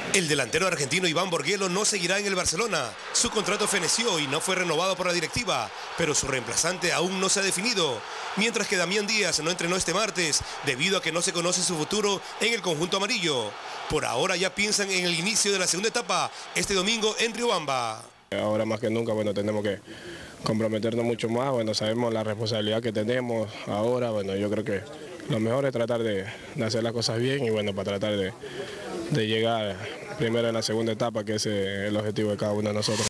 El delantero argentino Iván Borguelo no seguirá en el Barcelona. Su contrato feneció y no fue renovado por la directiva, pero su reemplazante aún no se ha definido. Mientras que Damián Díaz no entrenó este martes debido a que no se conoce su futuro en el conjunto amarillo. Por ahora ya piensan en el inicio de la segunda etapa este domingo en Riobamba. Ahora más que nunca, tenemos que comprometernos mucho más, sabemos la responsabilidad que tenemos ahora, yo creo que lo mejor es tratar de hacer las cosas bien y para tratar de llegar primero en la segunda etapa, que es el objetivo de cada uno de nosotros.